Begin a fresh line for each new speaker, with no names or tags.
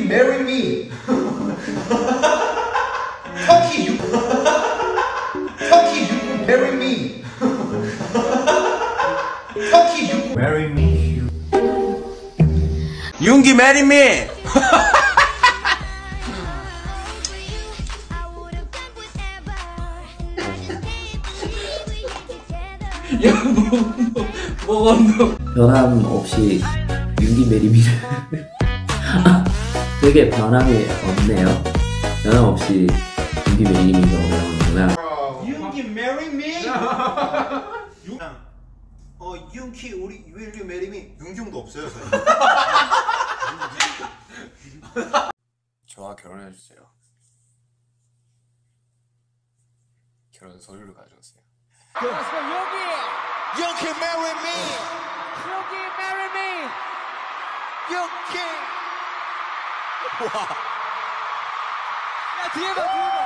marry me. Turkey, you marry me. Turkey, you marry me.
Yoongi, marry me.
야, 뭐
변함 없이 윤기 메리미를 되게 변함이 없네요. 변함 없이 윤기 메리미가 올라오는구나.
윤기 marry me? 윤기 우리 will you marry me? 윤경도 없어요.
저와 결혼해주세요. 결혼 서류를 가져오세요.
Yoongi, marry me. Yoongi, marry me. Yoongi. 와. 야, 뒤에 봐, 뒤에 봐.